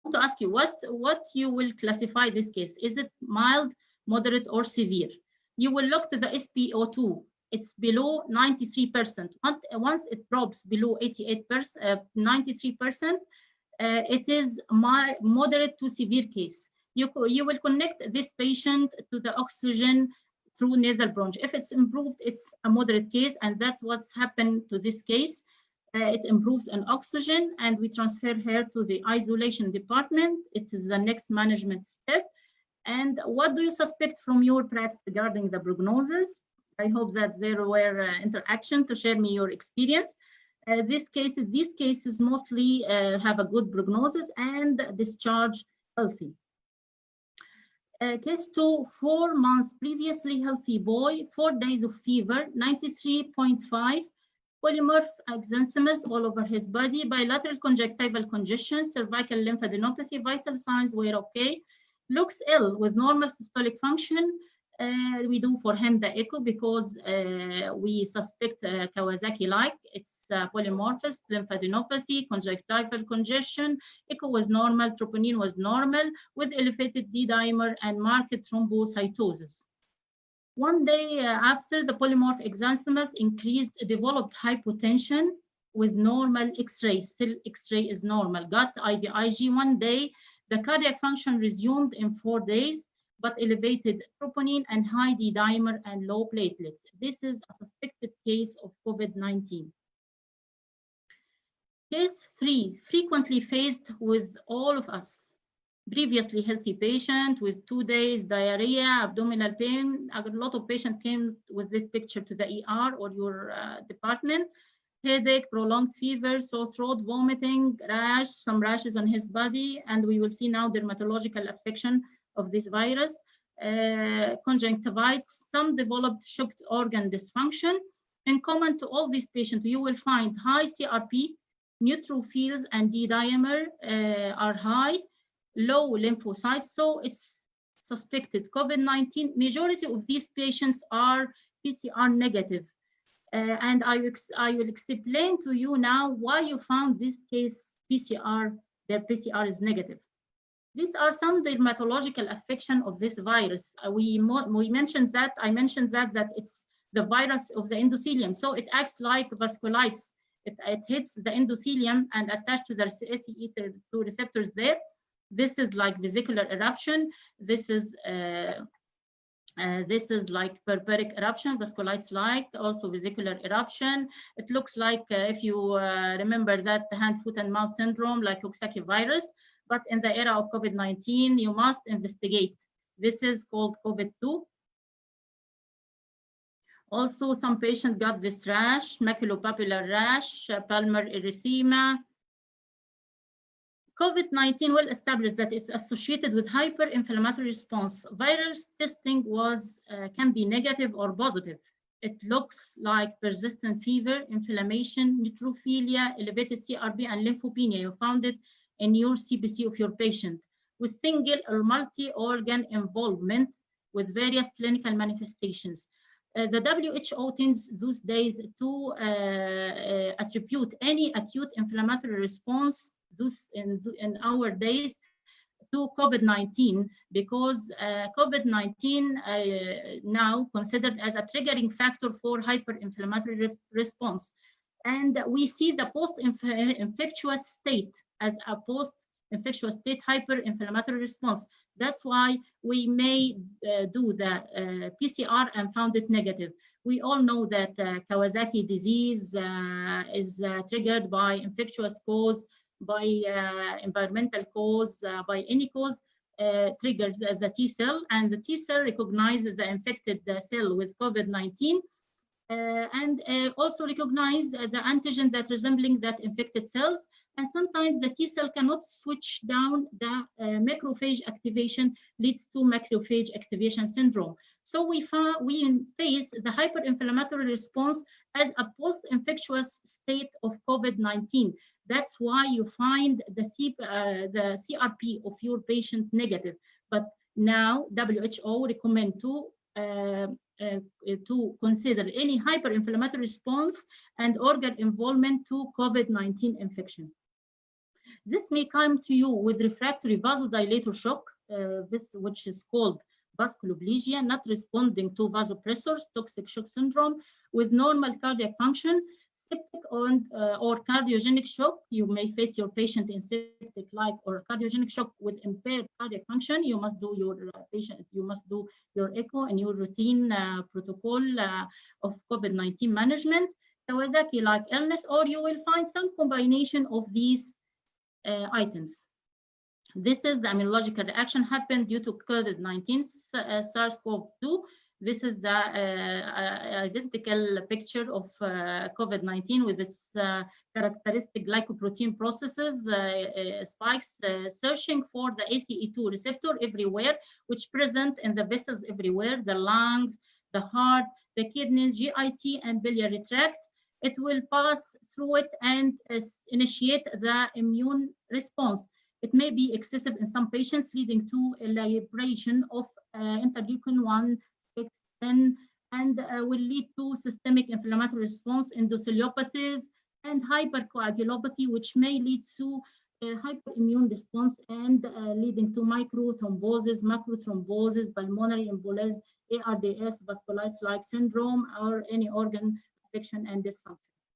to ask you what you will classify this case. Is it mild, moderate, or severe? You will look to the SpO2. It's below 93%. Once it drops below 88%, 93%, it is moderate to severe case. You will connect this patient to the oxygen through nasal bronch. If it's improved, it's a moderate case, and that's what's happened to this case. It improves in oxygen, and we transfer her to the isolation department. It is the next management step. And what do you suspect from your practice regarding the prognosis? I hope that there were interaction to share me your experience. These cases mostly have a good prognosis and discharge healthy. Case 2, 4 months previously healthy boy, 4 days of fever, 93.5, polymorph exanthemas all over his body, bilateral conjunctival congestion, cervical lymphadenopathy, vital signs were okay, looks ill with normal systolic function. We do for him the echo because we suspect Kawasaki-like. It's polymorphous, lymphadenopathy, conjunctival congestion. Echo was normal, troponin was normal with elevated D-dimer and marked thrombocytosis. One day after, the polymorph exanthemas increased, developed hypotension with normal X-ray. Still X-ray is normal. Got IVIG 1 day. The cardiac function resumed in 4 days, but elevated troponin and high D-dimer and low platelets. This is a suspected case of COVID-19. Case 3, frequently faced with all of us. Previously healthy patient with 2 days diarrhea, abdominal pain. A lot of patients came with this picture to the ER or your department. Headache, prolonged fever, sore throat, vomiting, rash, some rashes on his body, and we will see now dermatological affection of this virus, conjunctivitis, some developed shocked organ dysfunction. In common to all these patients, you will find high CRP, neutrophils and D-dimer are high, low lymphocytes, so it's suspected COVID-19. Majority of these patients are PCR negative. And I will explain to you now why you found this case their PCR is negative. These are some dermatological affection of this virus. I mentioned that it's the virus of the endothelium. So it acts like vasculitis. It hits the endothelium and attached to the SCE2 receptors there. This is like vesicular eruption. This is like purpuric eruption, vasculitis-like, also vesicular eruption. It looks like, if you remember that hand, foot, and mouth syndrome, like Coxsackie virus. But in the era of COVID-19, you must investigate. This is called COVID-2. Also, some patients got this rash, maculopapular rash, palmar erythema. COVID-19 well established that it's associated with hyperinflammatory response. Virus testing can be negative or positive. It looks like persistent fever, inflammation, neutrophilia, elevated CRP, and lymphopenia. You found it in your CBC of your patient with single or multi-organ involvement with various clinical manifestations. The WHO tends those days to attribute any acute inflammatory response in our days to COVID-19 because COVID-19 now considered as a triggering factor for hyperinflammatory response. And we see the post-infectious state as a post-infectious state hyperinflammatory response. That's why we may do the PCR and found it negative. We all know that Kawasaki disease is triggered by infectious cause, by environmental cause, by any cause, triggers the T cell, and the T cell recognizes the infected cell with COVID-19 and also recognize the antigen that resembling that infected cells. And sometimes the T cell cannot switch down the macrophage activation, leads to macrophage activation syndrome. So we face the hyperinflammatory response as a post-infectious state of COVID-19. That's why you find the CRP of your patient negative. But now WHO recommend to consider any hyperinflammatory response and organ involvement to COVID-19 infection. This may come to you with refractory vasodilator shock, which is called vasculoplegia, not responding to vasopressors, toxic shock syndrome, with normal cardiac function, septic or cardiogenic shock. You may face your patient in septic-like or cardiogenic shock with impaired cardiac function. You must do your echo and your routine protocol of COVID-19 management, Kawasaki-like illness, or you will find some combination of these items. This is the immunological reaction happened due to COVID-19 SARS-CoV-2. This is the identical picture of COVID-19 with its characteristic glycoprotein processes, spikes searching for the ACE2 receptor everywhere, which present in the vessels everywhere, the lungs, the heart, the kidneys, GIT, and biliary tract. It will pass through it and initiate the immune response. It may be excessive in some patients, leading to a libration of interleukin 1, 6, 10, and will lead to systemic inflammatory response, endotheliopathies, and hypercoagulopathy, which may lead to a hyperimmune response and leading to microthrombosis, macrothrombosis, pulmonary embolism, ARDS, vasculitis-like syndrome, or any organ affection and dysfunction.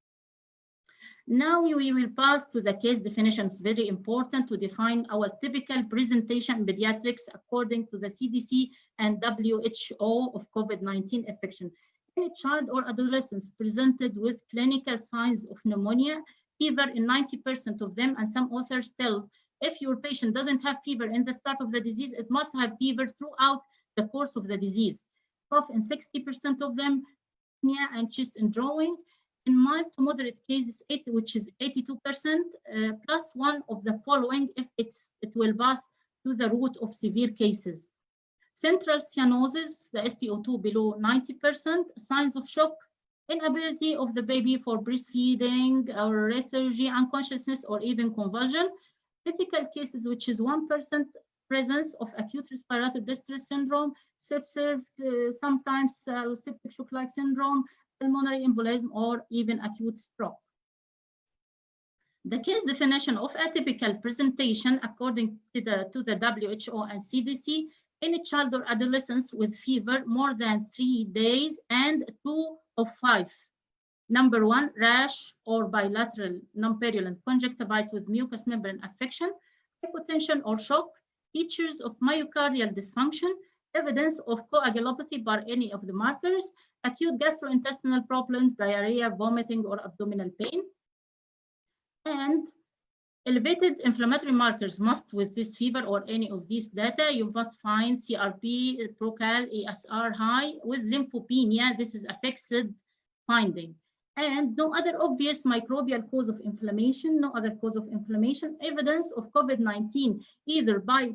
Now we will pass to the case definition. It's very important to define our typical presentation in pediatrics according to the CDC and WHO of COVID-19 infection. Any child or adolescent presented with clinical signs of pneumonia, fever in 90% of them, and some authors tell if your patient doesn't have fever in the start of the disease, it must have fever throughout the course of the disease. Cough in 60% of them, pneumonia and chest indrawing. In mild to moderate cases, which is 82%, plus one of the following if it will pass to the root of severe cases. Central cyanosis, the SpO2 below 90%, signs of shock, inability of the baby for breastfeeding, or lethargy, unconsciousness, or even convulsion. Critical cases, which is 1%, presence of acute respiratory distress syndrome, sepsis, sometimes septic shock-like syndrome, pulmonary embolism, or even acute stroke. The case definition of atypical presentation according to the WHO and CDC, any child or adolescent with fever more than 3 days and 2 of 5. Number 1, rash or bilateral non-purulent conjunctivitis with mucous membrane affection, hypotension or shock, features of myocardial dysfunction, evidence of coagulopathy by any of the markers, acute gastrointestinal problems, diarrhea, vomiting, or abdominal pain. And elevated inflammatory markers must, with this fever or any of these data, you must find CRP, procal, ASR high with lymphopenia. This is a fixed finding. And no other obvious microbial cause of inflammation, no other cause of inflammation, evidence of COVID-19, either by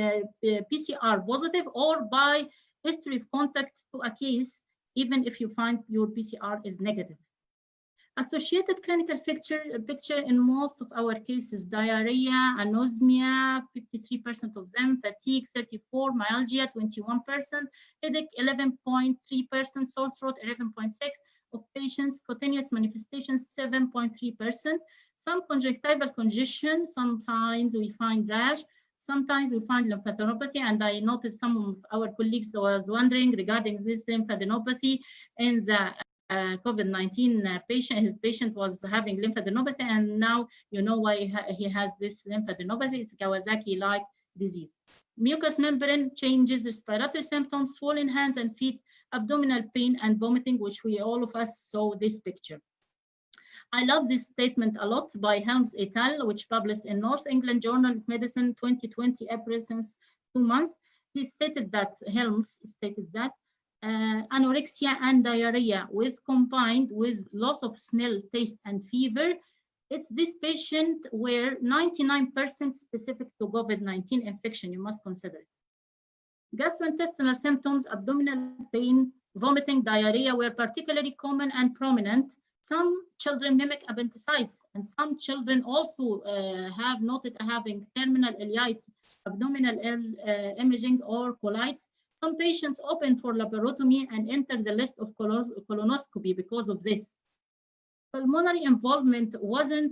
PCR positive or by history of contact to a case, even if you find your PCR is negative. Associated clinical picture in most of our cases: diarrhea, anosmia, 53% of them, fatigue, 34%, myalgia, 21%, headache, 11.3%, sore throat, 11.6% of patients, cutaneous manifestations, 7.3%. Some conjunctival congestion, sometimes we find rash, sometimes we find lymphadenopathy, and I noticed some of our colleagues was wondering regarding this lymphadenopathy in the COVID-19 patient. His patient was having lymphadenopathy, and now you know why he has this lymphadenopathy. It's Kawasaki-like disease. Mucous membrane changes, respiratory symptoms, swollen hands and feet, abdominal pain and vomiting, which we all of us saw this picture. I love this statement a lot by Helms et al., which published in North England Journal of Medicine 2020, April, since 2 months. Helms stated that anorexia and diarrhea combined with loss of smell, taste, and fever, it's this patient were 99% specific to COVID-19 infection. You must consider it. Gastrointestinal symptoms, abdominal pain, vomiting, diarrhea were particularly common and prominent. Some children mimic appendicitis, and some children also have noted having terminal ileitis, abdominal imaging, or colitis. Some patients open for laparotomy and enter the list of colonoscopy because of this. Pulmonary involvement wasn't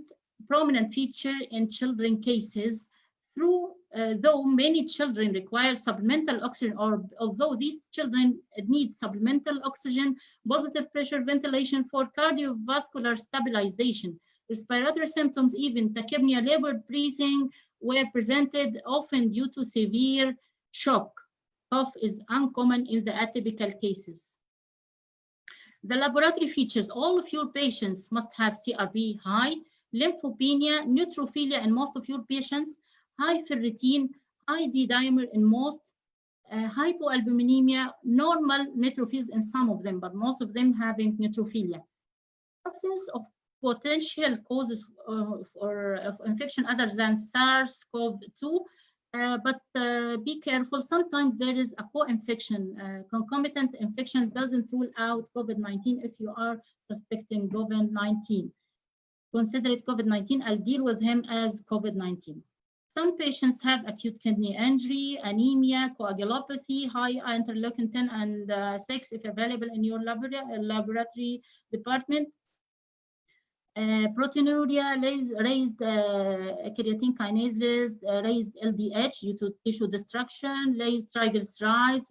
prominent feature in children cases. Though many children require supplemental oxygen, or although these children need supplemental oxygen, positive pressure ventilation for cardiovascular stabilization, respiratory symptoms, even tachypnea, labored breathing, were presented often due to severe shock. Cough is uncommon in the atypical cases. The laboratory features: all of your patients must have CRP high, lymphopenia, neutrophilia in most of your patients, high ferritin, high D-dimer in most, hypoalbuminemia, normal neutrophils in some of them, but most of them having neutrophilia. Absence of potential causes of infection other than SARS-CoV-2, but be careful. Sometimes there is a co-infection. Concomitant infection doesn't rule out COVID-19 if you are suspecting COVID-19. Consider it COVID-19. I'll deal with him as COVID-19. Some patients have acute kidney injury, anemia, coagulopathy, high interleukin 10 and 6 if available in your laboratory department. Proteinuria, raised creatine kinase, raised LDH due to tissue destruction, raised triglycerides,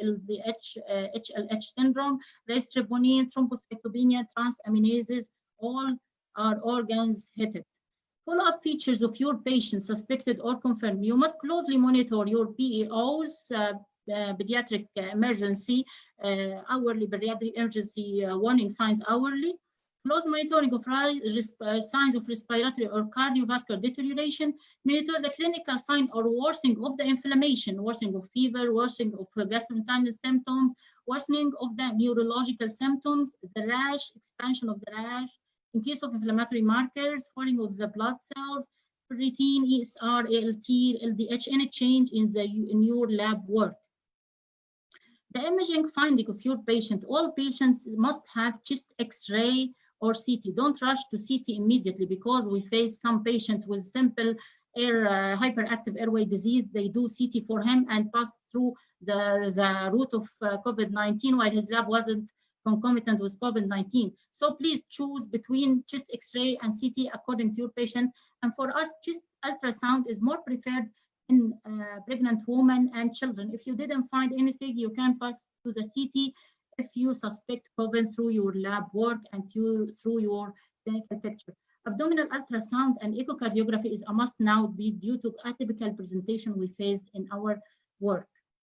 HLH syndrome, raised troponin, thrombocytopenia, transaminases, all are organs hit. Follow-up features of your patient, suspected or confirmed. You must closely monitor your PEOs, pediatric emergency, hourly pediatric emergency warning signs hourly. Close monitoring of signs of respiratory or cardiovascular deterioration. Monitor the clinical sign or worsening of the inflammation, worsening of fever, worsening of gastrointestinal symptoms, worsening of the neurological symptoms, the rash, expansion of the rash, increase of inflammatory markers, falling of the blood cells, ferritin, ESR, ALT, LDH, any change in your lab work. The imaging finding of your patient: all patients must have chest X-ray or CT. Don't rush to CT immediately, because we face some patients with simple hyperactive airway disease. They do CT for him and pass through the route of COVID-19 while his lab wasn't concomitant with COVID-19. So please choose between chest X-ray and CT according to your patient. And for us, chest ultrasound is more preferred in pregnant women and children. If you didn't find anything, you can pass to the CT if you suspect COVID through your lab work and through your clinical picture. Abdominal ultrasound and echocardiography is a must now due to atypical presentation we faced in our work.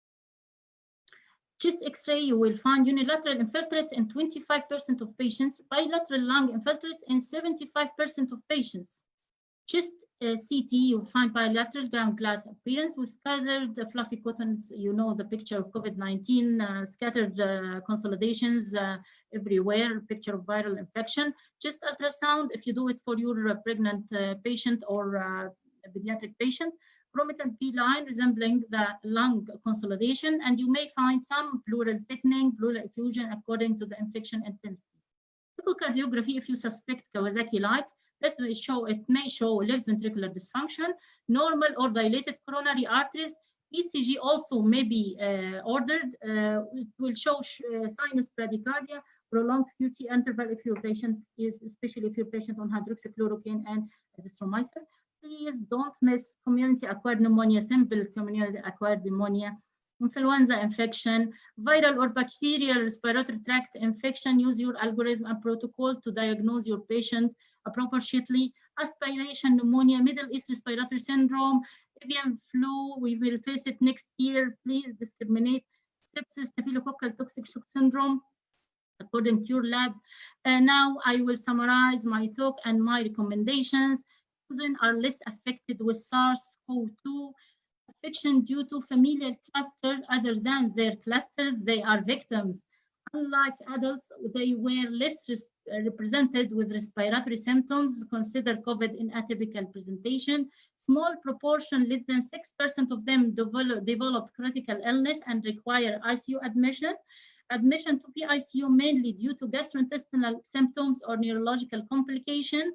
Chest X-ray, you will find unilateral infiltrates in 25% of patients, bilateral lung infiltrates in 75% of patients. Chest CT, you'll find bilateral ground glass appearance with scattered fluffy cottons. You know the picture of COVID-19, scattered consolidations everywhere, picture of viral infection. Chest ultrasound, if you do it for your pregnant patient or a pediatric patient, prominent B-line resembling the lung consolidation, and you may find some pleural thickening, pleural effusion according to the infection intensity. Echocardiography, if you suspect Kawasaki-like, it may show left ventricular dysfunction, normal or dilated coronary arteries. ECG also may be ordered. It will show sinus bradycardia, prolonged QT interval if your patient, especially if your patient on hydroxychloroquine and azithromycin. Please don't miss community-acquired pneumonia, simple community-acquired pneumonia, influenza infection, viral or bacterial respiratory tract infection. Use your algorithm and protocol to diagnose your patient appropriately. Aspiration pneumonia, Middle East respiratory syndrome, avian flu, we will face it next year. Please discriminate. Sepsis, staphylococcal toxic shock syndrome, according to your lab. Now I will summarize my talk and my recommendations. Children are less affected with SARS-CoV-2 infection due to familial cluster other than their clusters. They are victims. Unlike adults, they were less represented with respiratory symptoms. Consider COVID in atypical presentation. Small proportion, less than 6% of them developed critical illness and require ICU admission. Admission to PICU mainly due to gastrointestinal symptoms or neurological complication.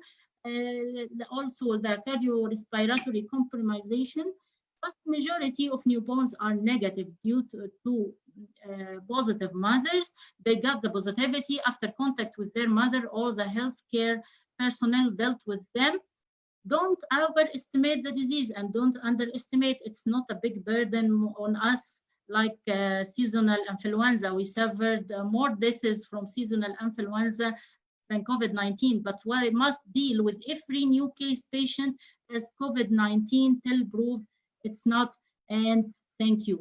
Also the cardiorespiratory compromisation. Vast majority of newborns are negative due to positive mothers. They got the positivity after contact with their mother or the healthcare personnel dealt with them. don't overestimate the disease and don't underestimate. It's not a big burden on us like seasonal influenza. We suffered more deaths from seasonal influenza than COVID-19, but we must deal with every new case patient as COVID-19 till prove it's not. And thank you.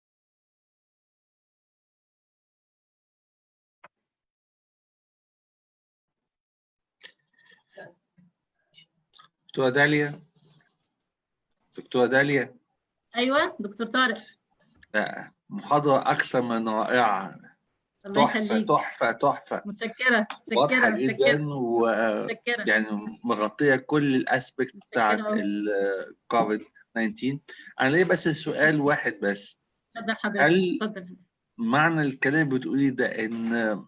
دكتورة داليا. دكتورة داليا. ايوه دكتور طارق. محاضرة أكثر من رائعة. تحفة تحفة تحفة. متشكرة. واضحة جدا يعني مغطية كل الأسبكت بتاعت الكوفيد 19. أنا ليه بس السؤال واحد بس. هل معنى الكلام بتقولي ده إن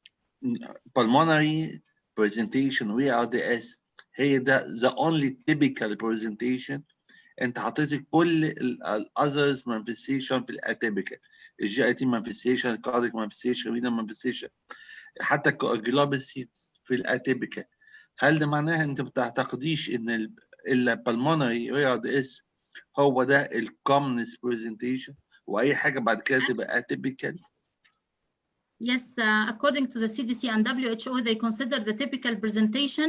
pulmonary presentation VRDS هي ده the only typical presentation؟ انت حطيتي كل الاذرز مانفستيشن في الاتيبيكال، الجي اي تي مانفستيشن، الكارديك مانفستيشن، الرينال مانفستيشن، حتى الكواجولوباسي في الاتيبيكال. هل ده معناها انت ما بتعتقديش ان البلمونري VRDS هو ده الكومنست برزنتيشن واي حاجه بعد كده تبقى اتيبيكال؟ Yes, according to the CDC and WHO, they consider the typical presentation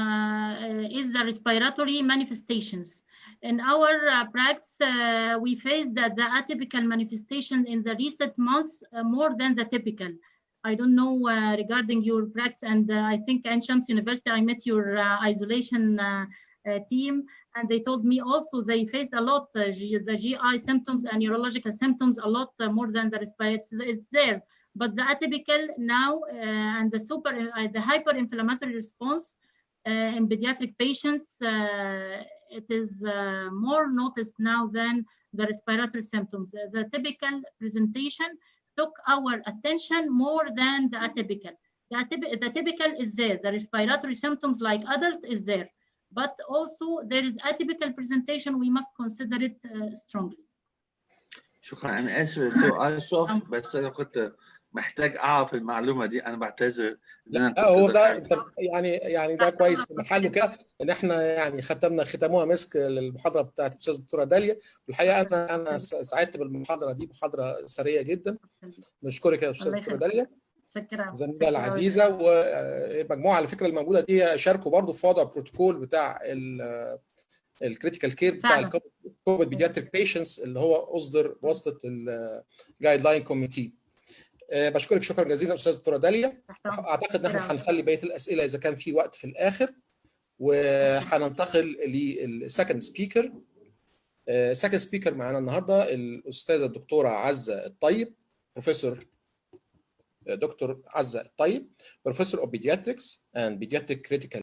is the respiratory manifestations. In our practice, we faced the atypical manifestation in the recent months more than the typical. I don't know regarding your practice, and I think in Shams University, I met your isolation team, and they told me also they faced a lot the GI symptoms and neurological symptoms a lot more than the respiratory. It's there. But the atypical now and the hyperinflammatory response in pediatric patients, it is more noticed now than the respiratory symptoms. The typical presentation took our attention more than the atypical. The typical is there. The respiratory symptoms like adult is there. But also there is atypical presentation. We must consider it strongly. شكرا. أنا آسف دكتور أشرف بس أنا كنت محتاج اعرف المعلومه دي. انا بعتذر ان انا كنت هو ده يعني ده كويس في محله كده ان احنا يعني ختموها مسك للمحاضره بتاعت الاستاذه الدكتوره داليا. والحقيقه انا سعدت بالمحاضره دي، محاضره ثريه جدا. نشكرك يا استاذه الدكتوره داليا زميله العزيزه. والمجموعه على فكره الموجوده دي شاركوا برضو في وضع بروتوكول بتاع الكريتيكال كير بتاع الكوفيد بيدياتريك بيشنتس اللي هو اصدر بواسطه الجايد لاين كوميتي. بشكرك شكرا جزيلا استاذه الدكتوره داليا. اعتقد ان احنا هنخلي بقيه الاسئله اذا كان في وقت في الاخر، وهننتقل للسكند سبيكر. سكند سبيكر معانا النهارده الاستاذه الدكتوره عزه الطيب، بروفيسور دكتور عزه الطيب، بروفيسور اوف بيدياتريكس اند بيدياتريك كريتيكال